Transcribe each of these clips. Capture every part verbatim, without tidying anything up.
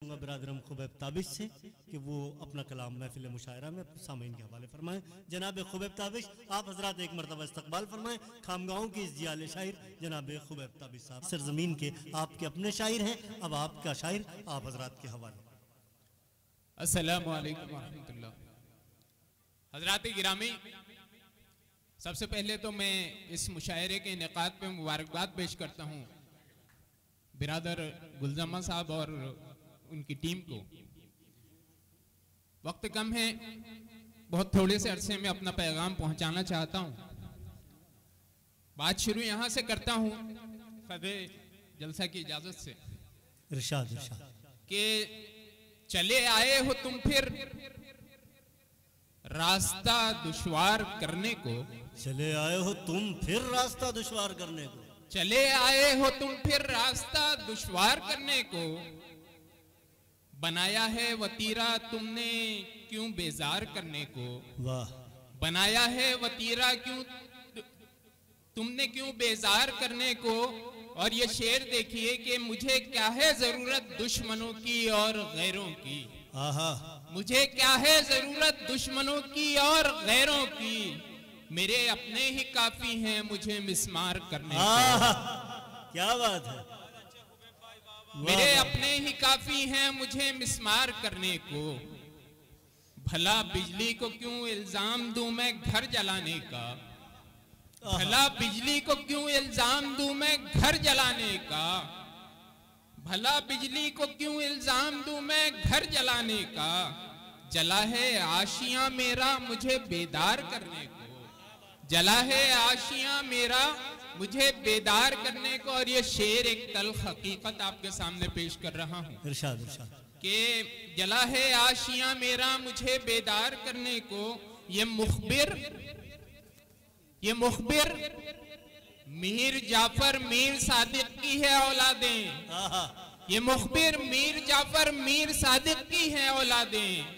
करूँगा बिरादरम खुबैब ताबिश से कि वो अपना कलाम महफिल मुशायरा में सामीन के हवाले फरमाएं। जनाब खुबैब ताबिश आप हजरात एक मरतबा इस्तकबाल फरमाएं। खामगांव की इस जियाले शायर जनाब खुबैब ताबिश साहब सरजमीन के आपके अपने शायर हैं, अब आपका शायर आप हजरात के हवाले। अस्सलामु अलैकुम रहमतुल्लाह। हजरात गिरामी, सबसे पहले तो मैं इस मुशायरे के इनेकाद पे मुबारकबाद पेश करता हूँ बिरादर गुलजमा साहब और उनकी टीम को। वक्त कम है, बहुत थोड़े से अरसे में अपना पैगाम पहुंचाना चाहता हूँ। बात शुरू यहाँ से करता हूँ सदे जलसा की इजाजत से। इरशाद इरशाद कि चले आए हो तुम फिर रास्ता दुश्वार करने को, चले आए हो तुम फिर रास्ता दुश्वार करने को, चले आए हो तुम फिर रास्ता दुश्वार करने को, बनाया है वतीरा तुमने क्यों बेजार करने को, वाह, बनाया है वतीरा क्यों तुमने क्यों बेजार करने को। और ये शेर देखिए कि मुझे क्या है जरूरत दुश्मनों की और गैरों की, आहा, मुझे क्या है जरूरत दुश्मनों की और गैरों की, मेरे अपने ही काफी हैं मुझे मिस्मार करने को। क्या बात है, मेरे अपने ही काफी हैं मुझे मिस्मार करने को। भला बिजली को क्यों इल्जाम दूं मैं घर जलाने का, भला बिजली को क्यों इल्जाम दूं मैं घर जलाने का, भला बिजली को क्यों इल्जाम दूं मैं घर जलाने का। जला है आशियां मेरा मुझे बेदार करने को, जला है आशियां मेरा मुझे बेदार करने को। और ये शेर एक तल्ख हकीकत आपके सामने पेश कर रहा हूँ। इरशाद इरशाद कि जला है आशियां मेरा मुझे बेदार करने को। ये मुखबिर ये मुखबिर मीर जाफर मीर सादिक की है औलादें, ये मुखबिर मीर जाफर मीर सादिक की है औलादें,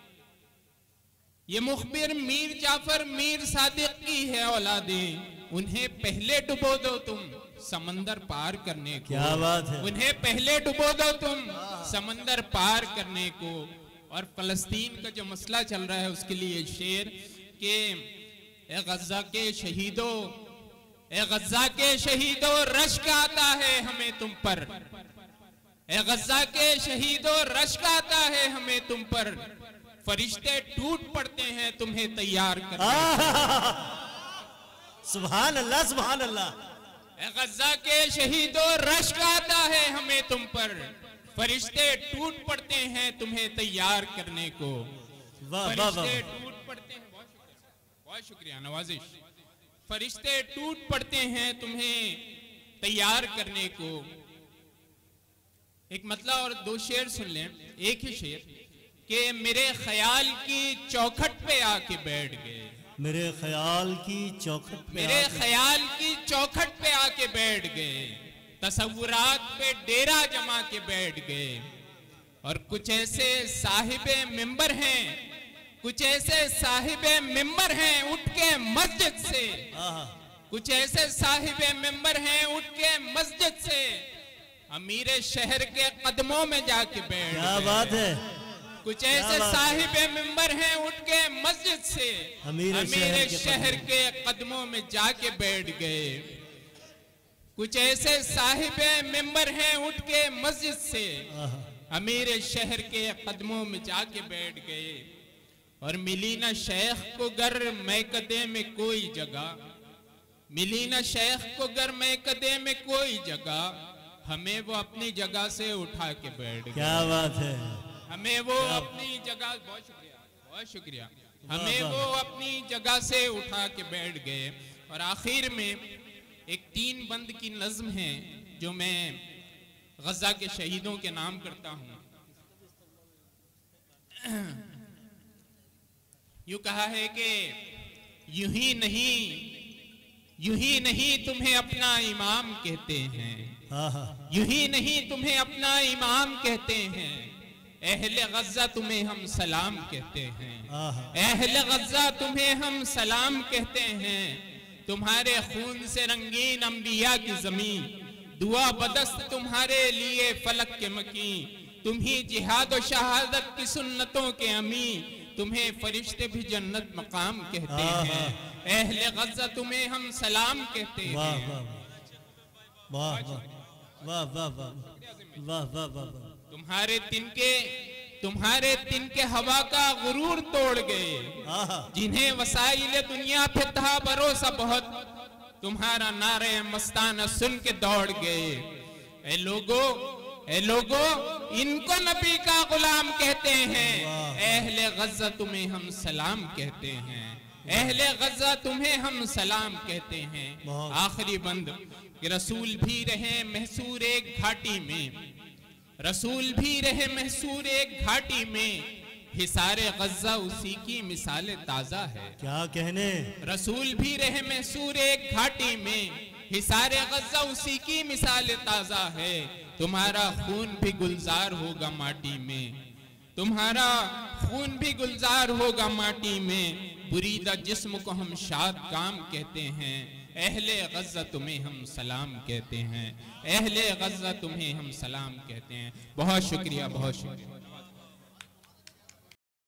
ये मुखबिर मीर जाफर मीर सादिक की है औलादें। उन्हें पहले डुबो दो तुम समंदर पार करने को, क्या बात है, उन्हें पहले डुबो दो तुम समंदर पार करने को। और फलस्तीन का जो मसला चल रहा है उसके लिए शेर के ए गज़ा के शहीदों, ए गज़ा के शहीदों रश्क आता है हमें तुम पर, ए गज़ा के शहीदों रश्क आता है हमें तुम पर, फरिश्ते टूट पड़ते हैं तुम्हें तैयार करने को। सुभान अल्लाह सुभान अल्लाह। ए गज़ा के शहीदों रश्क आता है हमें तुम पर, फरिश्ते टूट पड़ते हैं तुम्हें तैयार करने को। फरिश्ते टूट पड़ते हैं, बहुत शुक्रिया नवाजिश, फरिश्ते टूट पड़ते हैं तुम्हें तैयार करने को। एक मतलब और दो शेर सुन लें, एक ही शेर कि मेरे ख्याल की चौखट पे आके बैठ गए, मेरे ख्याल की चौखट पे मेरे ख्याल की चौखट पे आके बैठ गए, तसव्वुरात पे डेरा जमा के बैठ गए। और कुछ ऐसे साहिबे मिंबर हैं, कुछ ऐसे साहिबे मिंबर हैं उठ के मस्जिद से, कुछ ऐसे साहिबे मिंबर हैं उठ के मस्जिद से, अमीर शहर के कदमों में जाके बैठ गए। क्या बात है, कुछ ऐसे साहिबे मिंबर हैं उठ के मस्जिद से, अमीर शहर, शहर के कदमों में जाके बैठ गए। कुछ ऐसे साहिबे मिंबर हैं उठ के मस्जिद से, अमीर शहर के कदमों में जाके बैठ गए। और मिली ना शेख को गर मैकदे में कोई जगह, मिली ना शेख को गर मैकदे में कोई जगह, हमें वो अपनी जगह से उठा के बैठ गए। क्या बात है, हमें वो अपनी जगह, बहुत शुक्रिया बहुत शुक्रिया, हमें वो अपनी जगह से उठा के बैठ गए। और आखिर में एक तीन बंद की नज्म है जो मैं गज़ा के शहीदों के नाम करता हूँ। यूं कहा है कि यूं ही नहीं, यूं ही नहीं तुम्हें अपना इमाम कहते हैं, यूं ही नहीं तुम्हें अपना इमाम कहते हैं, अहले गज़ा तुम्हें हम सलाम कहते हैं, अहले गज़ा तुम्हें हम सलाम कहते हैं। तुम्हारे खून से रंगीन अंबिया की जमीन, दुआ बदस्त तुम्हारे लिए फलक के मकीन, तुम ही जिहाद और शहादत की सुन्नतों के अमी, तुम्हें फरिश्ते भी जन्नत मकाम कहते हैं। अहले गज़ा तुम्हें हम सलाम कहते हैं। वाह वाह वाह वाह वाह वाह वाह वाह। तुम्हारे तिनके तुम्हारे तिनके हवा का गुरूर तोड़ गए, जिन्हें वसाइले दुनिया पे था भरोसा बहुत, तुम्हारा नारे मस्ताना सुन के दौड़ गए। ए लोगो ए लोगो इनको नबी का गुलाम कहते हैं। अहले गज़ा तुम्हें हम सलाम कहते हैं। अहले गज़ा तुम्हें हम सलाम कहते हैं। आखिरी बंद कि रसूल भी रहे महसूर एक घाटी में, रसूल भी रहे महसूर एक घाटी में, हिसारे गज़ा उसी की मिसाल ताजा है। क्या कहने। रसूल भी रहे महसूर एक घाटी में, हिसारे गज़ा उसी की मिसाल ताजा है। तुम्हारा खून भी गुलजार होगा माटी में, तुम्हारा खून भी गुलजार होगा माटी में। बुरीदा जिस्म को हम शाद काम कहते हैं। अहले गज़ा तुम्हें हम सलाम कहते हैं। अहले गज़ा तुम्हें हम सलाम कहते हैं। बहुत शुक्रिया, बहुत शुक्रिया।